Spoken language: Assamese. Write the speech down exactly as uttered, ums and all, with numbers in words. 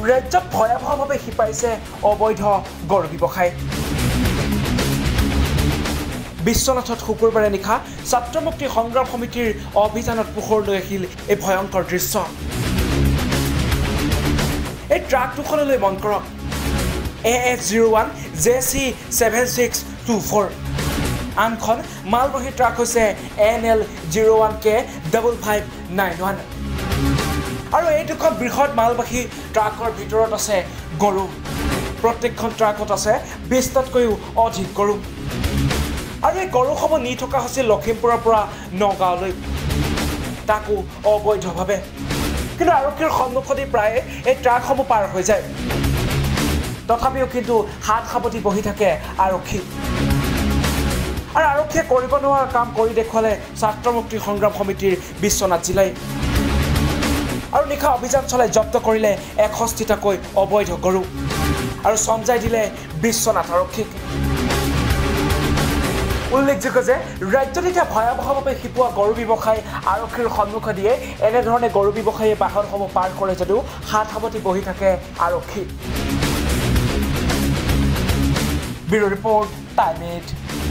ৰাজ্যত ভয়াৱহভাৱে শিপাইছে অবৈধ গৰু ব্যৱসায় বিশ্বনাথত শুকুৰবাৰে নিশা ছাত্ৰ মুক্তি সংগ্ৰাম সমিতিৰ অভিযানত পোহৰ লৈ আহিল এই ভয়ংকৰ দৃশ্য এই ট্ৰাক দুখনলৈ মন কৰক A S zero' one J C seven six two four আনখন মালবাহী ট্ৰাক হৈছে N L zero' one K double five nine one আৰু এই দুখন বৃহৎ মালবাহী ট্ৰাকৰ ভিতৰত আছে গৰু প্ৰত্যেকখন ট্ৰাকত আছে বিশটাতকৈও অধিক গৰু আৰু এই গৰুসমূহ নি থকা হৈছিল লখিমপুৰৰ পৰা নগাঁৱলৈ তাকো অবৈধভাৱে কিন্তু আৰক্ষীৰ সন্মুখতে প্ৰায় এই ট্ৰাকসমূহ পাৰ হৈ যায় তথাপিও কিন্তু হাত সাৱটি বহি থাকে আৰক্ষী আৰু আৰক্ষীয়ে কৰিব নোৱাৰা কাম কৰি দেখুৱালে ছাত্ৰ মুক্তি সংগ্ৰাম সমিতিৰ বিশ্বনাথ জিলাই আৰু নিশা অভিযান চলাই জব্দ কৰিলে এষষ্ঠিটাকৈ অবৈধ গৰু আৰু চমজাই দিলে বিশ্বনাথ আৰক্ষীক উল্লেখযোগ্য যে ৰাজ্যত এতিয়া ভয়াৱহভাৱে শিপোৱা গৰু ব্যৱসায় আৰক্ষীৰ সন্মুখেদিয়ে এনেধৰণে গৰু ব্যৱসায়ীয়ে বাহনসমূহ পাৰ কৰে যদিও হাত সাৱটি বহি থাকে আৰক্ষী ব্যুৰ ৰিপৰ্ট টাইম এইট